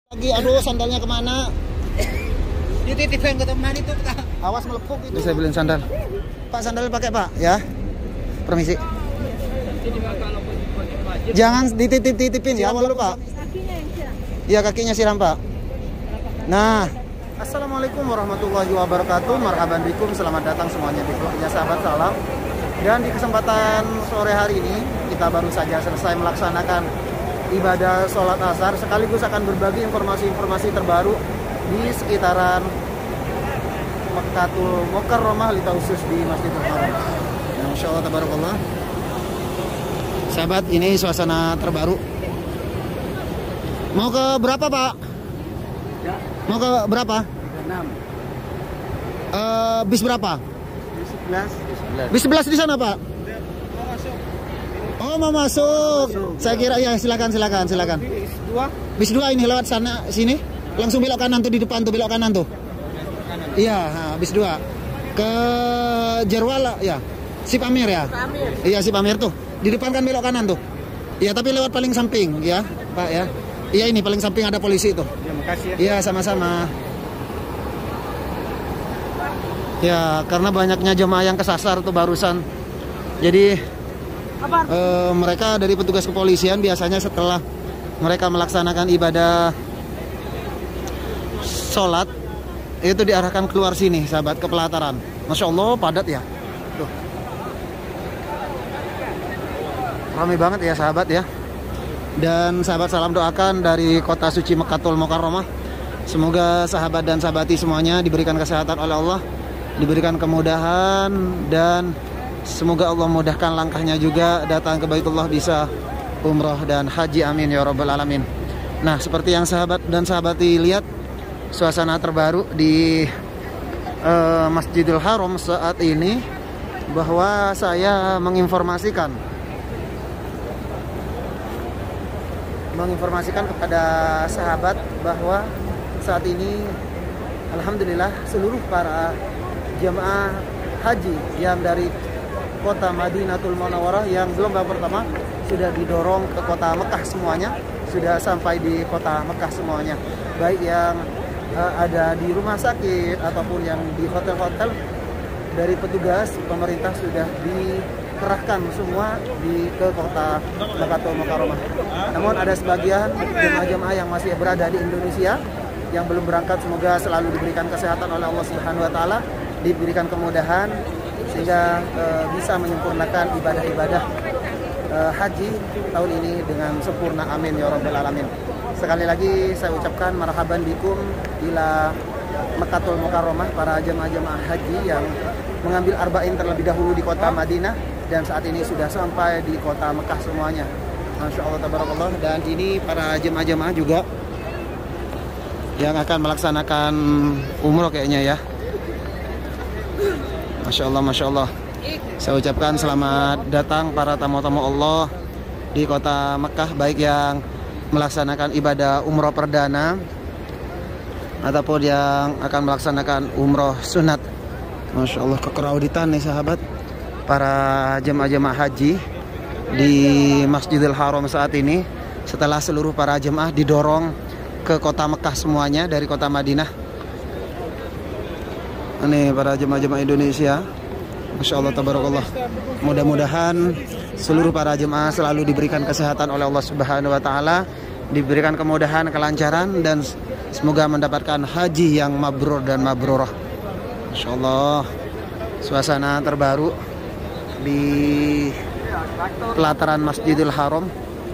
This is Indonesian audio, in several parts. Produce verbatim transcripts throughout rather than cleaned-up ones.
Lagi, aduh sandalnya kemana? Dititipin ke teman itu, Pak. Awas melepuk itu. Bisa beliin sandal. Pak, sandal pakai Pak, ya. Permisi. Jangan dititip-titipin ya, dulu Pak. Iya, kakinya siram Pak. Nah, assalamualaikum warahmatullahi wabarakatuh. Marhaban bikum, selamat datang semuanya di vlognya Sahabat Salam. Dan di kesempatan sore hari ini kita baru saja selesai melaksanakan ibadah sholat asar, sekaligus akan berbagi informasi-informasi terbaru di sekitaran Mekkatul Mukarramah khusus di Masjidil Haram. Masya Allah, tabarakallah. Sahabat, ini suasana terbaru. Mau ke berapa Pak? Ya. Mau ke berapa? enam. Uh, bis berapa? Bis sebelas. Bis sebelas di sana Pak. Oh, mau masuk. masuk. Saya kira ya, silakan silakan silakan. Bis dua. Bis dua ini lewat sana sini. Langsung belok kanan tuh, di depan tuh, belok kanan tuh. Iya, nah, bis dua. Ke Jerwal ya. Sip Amir ya? Amir. Iya, Sip Amir tuh. Di depan kan belok kanan tuh. Iya, tapi lewat paling samping ya, Pak ya. Iya, ini paling samping ada polisi tuh. Ya, makasih ya. Iya, sama-sama. Ya, karena banyaknya jemaah yang kesasar tuh barusan. Jadi eh, mereka dari petugas kepolisian biasanya setelah mereka melaksanakan ibadah sholat itu diarahkan keluar sini, sahabat, ke pelataran. Masya Allah, padat ya. Tuh. Ramai banget ya, sahabat ya. Dan sahabat salam doakan dari kota suci Mekkatul Mukarramah, semoga sahabat dan sahabati semuanya diberikan kesehatan oleh Allah, diberikan kemudahan, dan semoga Allah mudahkan langkahnya juga datang ke Baitullah, bisa umrah dan haji, amin ya rabbal alamin. Nah, seperti yang sahabat dan sahabati lihat, suasana terbaru di uh, Masjidil Haram saat ini, bahwa saya menginformasikan menginformasikan kepada sahabat bahwa saat ini alhamdulillah seluruh para jemaah haji yang dari kota Madinatul Munawwarah yang gelombang pertama sudah didorong ke kota Mekah semuanya, sudah sampai di kota Mekah semuanya, baik yang uh, ada di rumah sakit ataupun yang di hotel-hotel. Dari petugas pemerintah sudah dikerahkan semua di ke kota Mekkatul Mukarramah. Namun ada sebagian jemaah-jemaah yang masih berada di Indonesia yang belum berangkat, semoga selalu diberikan kesehatan oleh Allah Subhanahu wa taala, diberikan kemudahan sehingga e, bisa menyempurnakan ibadah-ibadah e, haji tahun ini dengan sempurna, amin ya rabbal alamin. Sekali lagi saya ucapkan marhaban bikum ila Mekkatul Mukarramah, para jemaah-jemaah haji yang mengambil arba'in terlebih dahulu di kota Madinah dan saat ini sudah sampai di kota Mekah semuanya. Masya Allah, tabarakallah. Dan ini para jemaah-jemaah juga yang akan melaksanakan umroh kayaknya ya. Masya Allah, Masya Allah. Saya ucapkan selamat datang para tamu-tamu Allah di kota Mekah, baik yang melaksanakan ibadah umroh perdana ataupun yang akan melaksanakan umroh sunat. Masya Allah, kekrauditan nih sahabat, para jemaah-jemaah haji di Masjidil Haram saat ini, setelah seluruh para jemaah didorong ke kota Mekah semuanya dari kota Madinah. Ini para jemaah-jemaah Indonesia, Masya Allah, tabarakallah. Mudah-mudahan seluruh para jemaah selalu diberikan kesehatan oleh Allah Subhanahu wa taala, diberikan kemudahan, kelancaran, dan semoga mendapatkan haji yang mabrur dan mabrurah. Masya Allah, suasana terbaru di pelataran Masjidil Haram.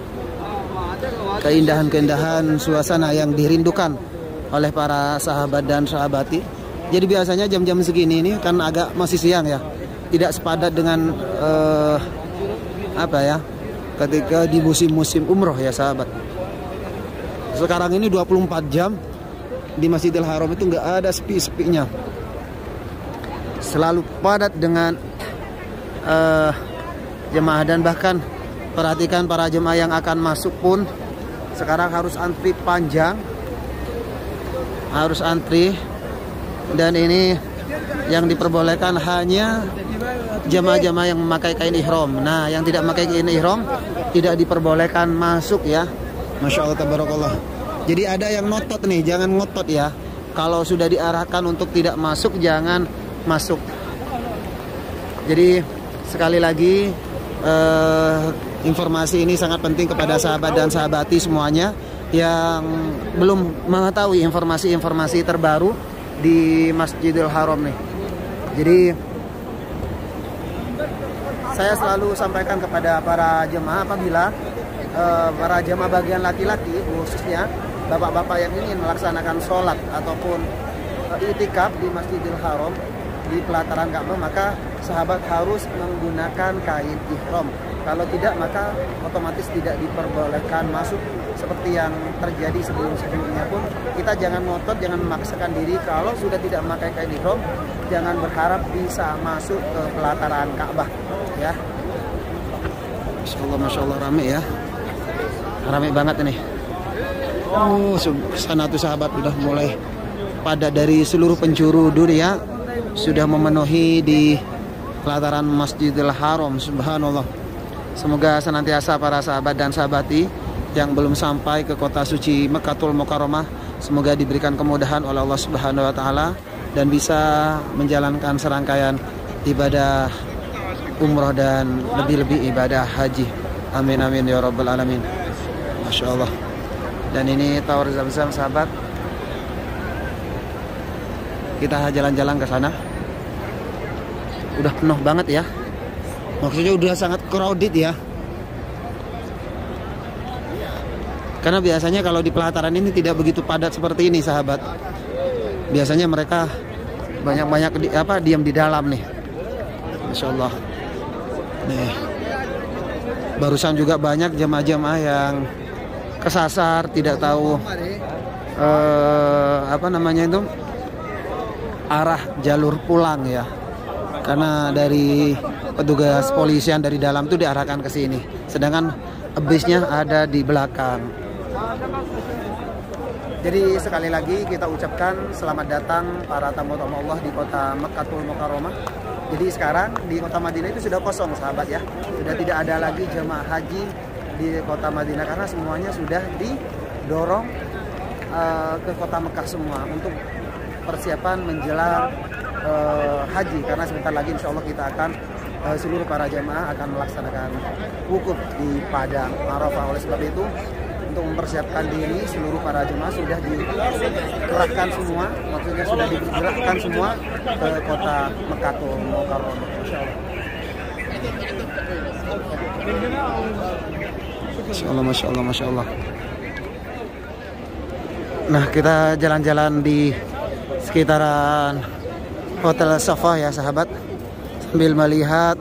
Keindahan-keindahan suasana yang dirindukan oleh para sahabat dan sahabati. Jadi biasanya jam-jam segini ini kan agak masih siang ya, tidak sepadat dengan uh, apa ya, ketika di musim-musim umroh ya sahabat. Sekarang ini dua puluh empat jam di Masjidil Haram itu nggak ada sepi-sepinya, selalu padat dengan uh, jemaah. Dan bahkan perhatikan para jemaah yang akan masuk pun sekarang harus antri panjang, harus antri. Dan ini yang diperbolehkan hanya jemaah-jemaah yang memakai kain ihram. Nah, yang tidak memakai kain ihram tidak diperbolehkan masuk ya. Masya Allah, tabarakallah. Jadi ada yang ngotot nih, jangan ngotot ya. Kalau sudah diarahkan untuk tidak masuk, jangan masuk. Jadi sekali lagi eh, informasi ini sangat penting kepada sahabat dan sahabati semuanya yang belum mengetahui informasi-informasi terbaru di Masjidil Haram nih. Jadi saya selalu sampaikan kepada para jemaah apabila uh, para jemaah bagian laki-laki khususnya bapak-bapak yang ingin melaksanakan sholat ataupun uh, itikaf di Masjidil Haram di pelataran Ka'bah, maka sahabat harus menggunakan kain ihram. Kalau tidak, maka otomatis tidak diperbolehkan masuk. Seperti yang terjadi sebelum-sebelumnya pun, kita jangan ngotot, jangan memaksakan diri. Kalau sudah tidak memakai kain ihram, jangan berharap bisa masuk ke pelataran Ka'bah ya. Masya Allah, Masya Allah, rame ya, rame banget ini. Oh, sana tuh sahabat udah mulai padat dari seluruh penjuru dunia, sudah memenuhi di pelataran Masjidil Haram. Subhanallah. Semoga senantiasa para sahabat dan sahabati yang belum sampai ke kota suci Mekkatul Mukarramah, semoga diberikan kemudahan oleh Allah Subhanahu wa taala dan bisa menjalankan serangkaian ibadah umroh dan lebih-lebih ibadah haji. Amin amin ya rabbal alamin. Masya Allah. Dan ini Tower Zamzam sahabat. Kita jalan-jalan ke sana. Udah penuh banget ya. Maksudnya udah sangat crowded ya. Karena biasanya kalau di pelataran ini tidak begitu padat seperti ini sahabat. Biasanya mereka banyak-banyak di, apa diam di dalam nih. Masya Allah. Nih. Barusan juga banyak jemaah-jemaah yang kesasar, tidak tahu eh, apa namanya itu arah jalur pulang ya. Karena dari petugas polisian dari dalam tuh diarahkan ke sini, sedangkan bisnya ada di belakang. Jadi sekali lagi kita ucapkan selamat datang para tamu-tamu Allah di kota Mekkatul Mukarramah. Jadi sekarang di kota Madinah itu sudah kosong sahabat ya, sudah tidak ada lagi jemaah haji di kota Madinah karena semuanya sudah didorong uh, ke kota Mekah semua untuk persiapan menjelang uh, haji, karena sebentar lagi insya Allah kita akan uh, seluruh para jemaah akan melaksanakan wukuf di Padang Arafah. Oleh sebab itu untuk mempersiapkan diri seluruh para jemaah sudah dikerahkan semua, maksudnya sudah digerakkan semua ke kota Mekkatul Mukarramah. Masya Allah, Masya Allah, Masya Allah. Nah kita jalan-jalan di sekitaran Hotel Safa ya sahabat, sambil melihat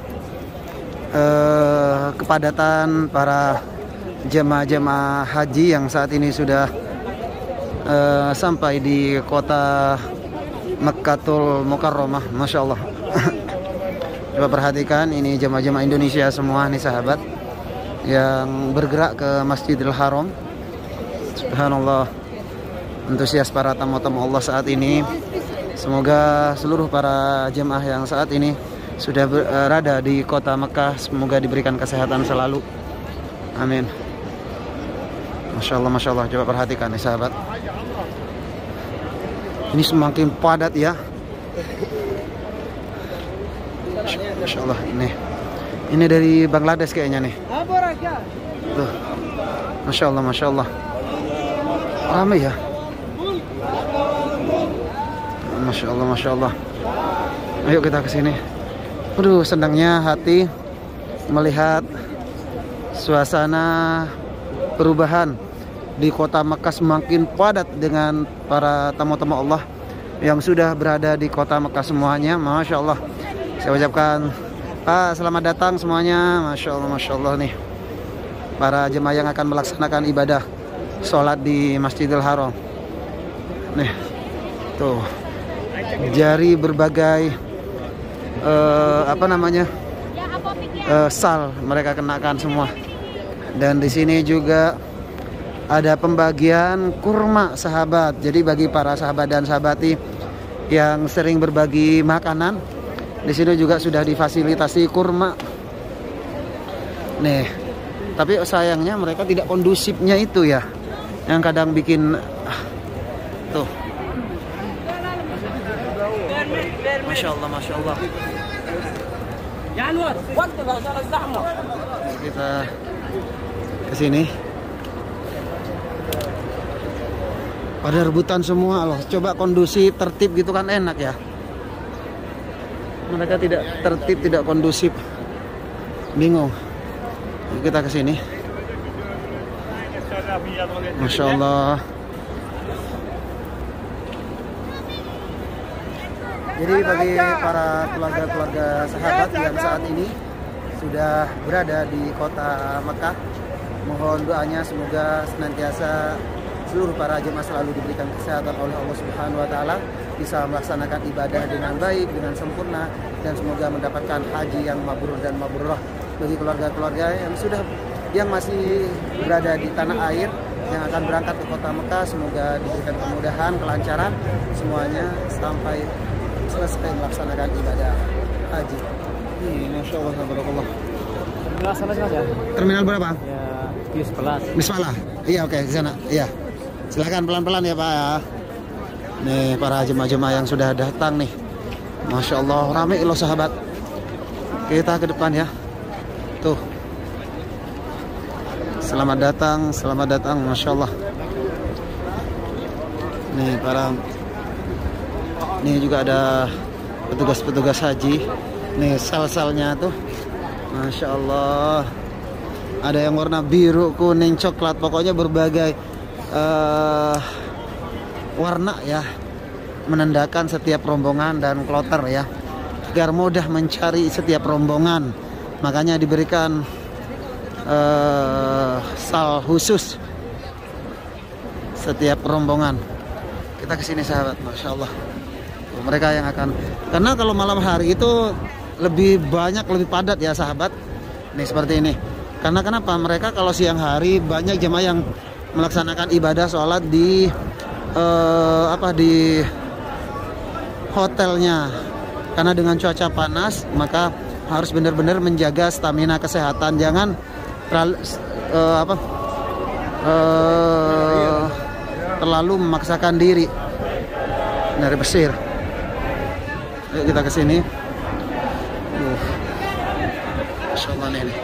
eh, kepadatan para jemaah-jemaah haji yang saat ini sudah eh, sampai di kota Mekkatul Mukarramah. Masya Allah. Coba perhatikan, ini jemaah-jemaah Indonesia semua nih sahabat yang bergerak ke Masjidil Haram. Subhanallah, antusias para tamu-tamu Allah saat ini. Semoga seluruh para jemaah yang saat ini sudah berada di kota Mekah, semoga diberikan kesehatan selalu. Amin. Masya Allah, Masya Allah. Coba perhatikan nih sahabat, ini semakin padat ya. Masya Allah, ini ini dari Bangladesh kayaknya nih. Tuh. Masya Allah, Masya Allah, ramai ya. Masya Allah, Masya Allah. Ayo kita ke sini. Aduh, senangnya hati melihat suasana perubahan di kota Mekah semakin padat dengan para tamu-tamu Allah yang sudah berada di kota Mekah semuanya. Masya Allah. Saya ucapkan Pak, selamat datang semuanya. Masya Allah, Masya Allah nih para jemaah yang akan melaksanakan ibadah sholat di Masjidil Haram. Nih, tuh jari berbagai uh, apa namanya uh, sal mereka kenakan semua. Dan di sini juga ada pembagian kurma sahabat. Jadi bagi para sahabat dan sahabati yang sering berbagi makanan, di sini juga sudah difasilitasi kurma. Nih, tapi sayangnya mereka tidak kondusifnya itu ya. yang kadang bikin ah, tuh. Masya Allah, Masya Allah. Kita ke sini. Pada rebutan semua loh. Coba kondusif, tertib gitu kan enak ya. Mereka tidak tertib, tidak kondusif. Bingung. Kita ke sini. Masya Allah. Jadi bagi para keluarga-keluarga sahabat yang saat ini sudah berada di kota Mekah, mohon doanya semoga senantiasa seluruh para jemaah selalu diberikan kesehatan oleh Allah Subhanahu wa taala, bisa melaksanakan ibadah dengan baik, dengan sempurna, dan semoga mendapatkan haji yang mabrur dan mabrurah. Bagi keluarga-keluarga yang sudah yang masih berada di tanah air yang akan berangkat ke kota Mekah, semoga diberikan kemudahan, kelancaran semuanya sampai selesai melaksanakan ibadah haji. Ih, Masya Allah, tabarakallah. Terminal sana saja. Terminal berapa? Ya, bis sebelas. Bis sebelah. Iya, oke, ke sana. Iya. Silakan pelan-pelan ya, Pak ya. Nih para jemaah-jemaah yang sudah datang nih. Masya Allah, ramai loh sahabat. Kita ke depan ya. Tuh. Selamat datang, selamat datang, Masya Allah. Nih para Nih juga ada petugas-petugas haji. Nih sel-selnya tuh, Masya Allah. Ada yang warna biru, kuning, coklat, pokoknya berbagai uh, warna ya, menandakan setiap rombongan dan kloter ya, agar mudah mencari setiap rombongan. Makanya diberikan uh, sal khusus setiap rombongan. Kita kesini sahabat, Masya Allah. Mereka yang akan, karena kalau malam hari itu lebih banyak, lebih padat ya sahabat. Nih seperti ini. Karena kenapa? Mereka kalau siang hari banyak jemaah yang melaksanakan ibadah sholat di eh, apa di hotelnya. Karena dengan cuaca panas, maka harus benar-benar menjaga stamina kesehatan. Jangan terlalu eh, apa eh, terlalu memaksakan diri dari Mesir. Yuk kita ke sini. Uh. Masya Allah nih.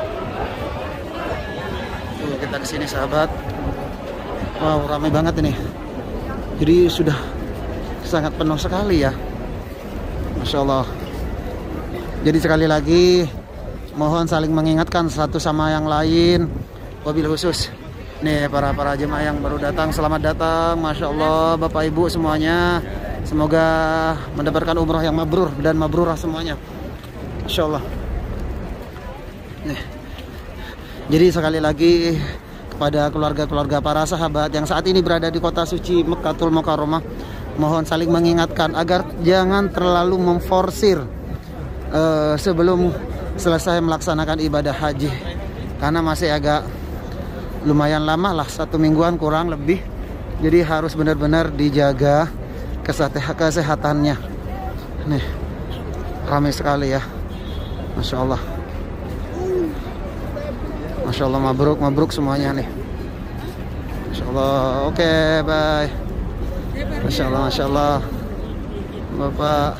Tuh kita ke sini sahabat. Wow, ramai banget ini. Jadi sudah sangat penuh sekali ya. Masya Allah. Jadi sekali lagi mohon saling mengingatkan satu sama yang lain. Wabil khusus nih para para jemaah yang baru datang, selamat datang. Masya Allah Bapak Ibu semuanya. Semoga mendapatkan umrah yang mabrur dan mabrurah semuanya. Insya Allah. Nih. Jadi sekali lagi kepada keluarga-keluarga para sahabat yang saat ini berada di kota suci Mekkatul Mukarramah, mohon saling mengingatkan agar jangan terlalu memforsir uh, sebelum selesai melaksanakan ibadah haji, karena masih agak lumayan lama lah, satu mingguan kurang lebih. Jadi harus benar-benar dijaga kesehatannya. Nih ramai sekali ya, Masya Allah. Masya Allah, mabruk mabruk semuanya nih, Masya Allah. Oke, okay, bye. Masya Allah, Masya Allah Bapak.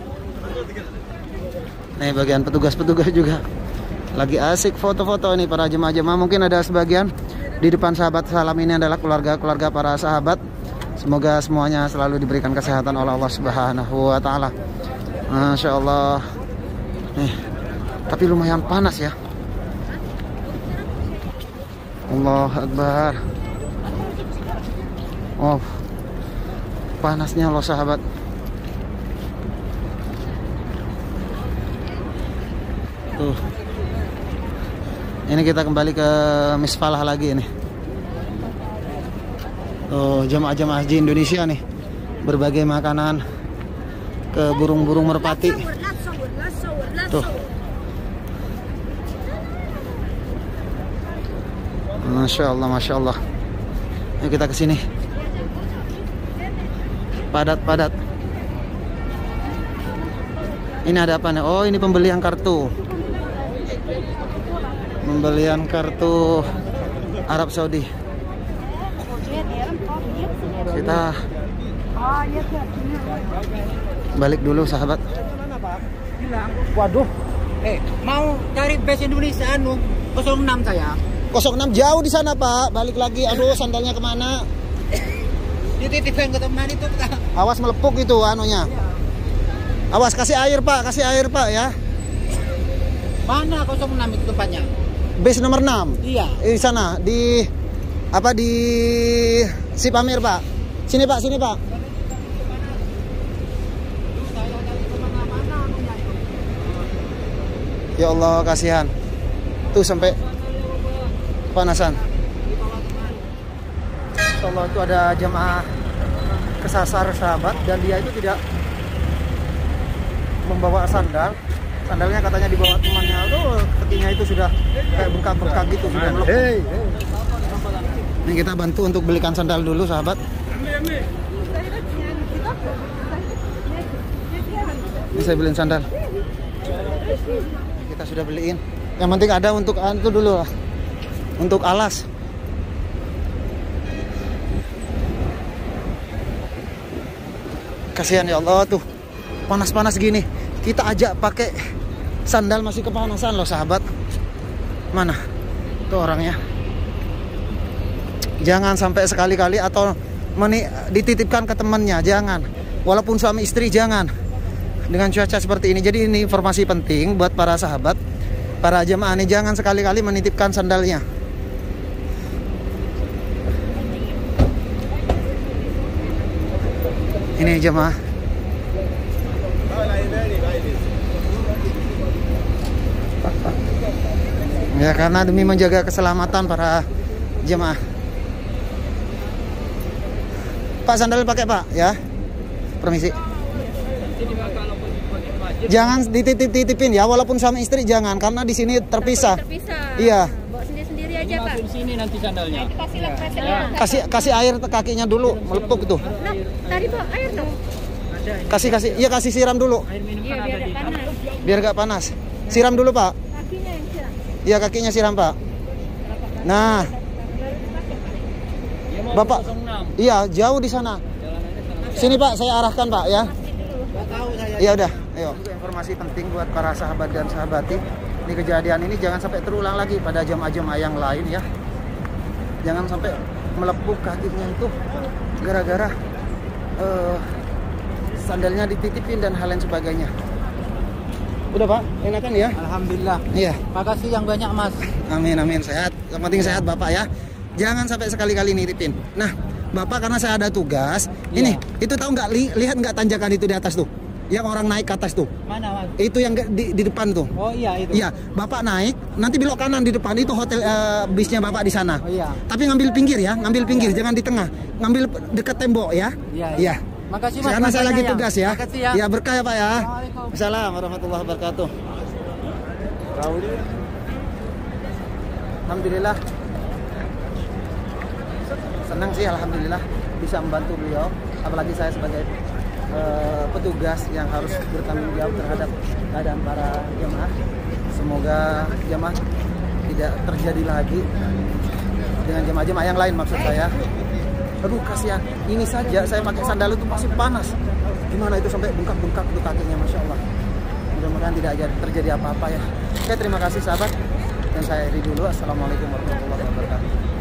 Nih bagian petugas-petugas juga lagi asik foto-foto ini para jemaah-jemaah. Mungkin ada sebagian di depan sahabat salam ini adalah keluarga-keluarga para sahabat. Semoga semuanya selalu diberikan kesehatan oleh Allah Subhanahu wa taala. Masya Allah. Nih, tapi lumayan panas ya. Allahu Akbar. Oh, panasnya loh sahabat. Tuh. Ini kita kembali ke Misfalah lagi ini. Tuh, jemaah-jemaah haji Indonesia nih, berbagai makanan ke burung-burung merpati. Tuh. Masya Allah, Masya Allah. Yuk kita ke sini. Padat-padat. Ini ada apa nih? Oh, ini pembelian kartu. Pembelian kartu Arab Saudi. Kita balik dulu sahabat. Waduh. Eh, mau cari base Indonesia anu nol enam saya. nol enam jauh di sana Pak. Balik lagi. Aduh, sandalnya kemana? Dititipkan ke teman itu. Awas melepuk itu anunya. Awas, kasih air Pak, kasih air Pak ya. Mana nol enam itu tempatnya? Base nomor enam. Iya. Di sana, di apa di Sipamir Pak. Sini Pak, sini Pak. Ya Allah, kasihan. Tuh sampai kepanasan. Insyaallah itu ada jemaah kesasar sahabat dan dia itu tidak membawa sandal. Sandalnya katanya dibawa temannya. Aduh, kakinya itu sudah kayak bengkak-bengkak gitu, sudah melepuh. Hey, hey. Ini kita bantu untuk belikan sandal dulu sahabat. Ini saya beliin sandal. Kita sudah beliin. Yang penting ada untuk itu dulu lah. Untuk alas. Kasihan ya Allah tuh. Panas-panas gini. Kita ajak pakai sandal masih kepanasan loh sahabat. Mana? Tuh orangnya. Jangan sampai sekali-kali atau meni dititipkan ke temannya, jangan. Walaupun suami istri jangan. Dengan cuaca seperti ini. Jadi ini informasi penting buat para sahabat, para jemaah ini, jangan sekali-kali menitipkan sandalnya. Ini jemaah. Ya, karena demi menjaga keselamatan para jemaah. Pak, sandal pakai Pak ya. Permisi. Jangan dititip-titipin ya, walaupun suami istri jangan, karena di sini terpisah. Terpisah. Iya. Bawa sendiri-sendiri aja Pak. Di sini nanti sandalnya. Nah, itu kasih lah presenya. Kasih kasih air kakinya dulu, melepuk tuh. Nah, tadi bawa air dong. Kasih kasih, iya kasih siram dulu. Iya, biar gak panas. Biar gak panas. Siram dulu Pak. Kakinya yang siram. Iya kakinya siram Pak. Nah. Bapak. Iya jauh di sana. Sini Pak, saya arahkan Pak ya. Iya udah, ayo. Informasi penting buat para sahabat dan sahabati. Ini kejadian ini jangan sampai terulang lagi pada jemaah-jemaah yang lain ya. Jangan sampai melepuk kakinya itu gara-gara uh, sandalnya dititipin dan hal lain sebagainya. Udah Pak, enakan ya? Alhamdulillah. Iya. Makasih yang banyak Mas. Amin amin, sehat. Yang penting sehat Bapak ya. Jangan sampai sekali-kali nitipin. Nah, Bapak karena saya ada tugas, iya. Ini itu tahu nggak li, lihat nggak tanjakan itu di atas tuh? Yang orang naik ke atas tuh. Mana Mas? Itu yang di, di depan tuh. Oh iya itu. Iya, Bapak naik, nanti belok kanan di depan itu hotel uh, bisnya Bapak di sana. Oh iya. Tapi ngambil pinggir ya, ngambil pinggir, iya. Jangan di tengah. Ngambil dekat tembok ya. Iya. Iya. Iya. Makasih Mas. Karena saya lagi tugas ya. Makasih ya. Ya berkah ya Pak ya. Assalamualaikum. Assalamualaikum warahmatullahi wabarakatuh. Alhamdulillah. Senang sih alhamdulillah bisa membantu beliau, apalagi saya sebagai uh, petugas yang harus bertanggung jawab terhadap keadaan para jemaah. Semoga jemaah tidak terjadi lagi dengan jemaah-jemaah yang lain maksud saya. Aduh kasihan, ini saja saya pakai sandal itu masih panas. Gimana itu sampai bengkak-bengkak itu kakinya, Masya Allah. Mudah-mudahan tidak terjadi apa-apa ya. Oke, terima kasih sahabat. Dan saya akhiri dulu. Assalamualaikum warahmatullahi wabarakatuh.